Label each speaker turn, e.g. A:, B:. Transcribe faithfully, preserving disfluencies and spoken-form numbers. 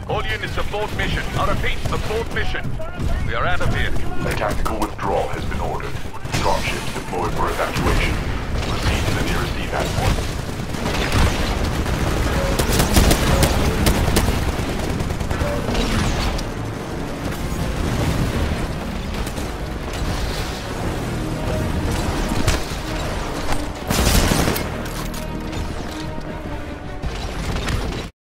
A: All units abort mission. I repeat, abort mission. We are out of here.
B: A tactical withdrawal has been ordered. Dropships deployed for evacuation. Proceed to the nearest evac point.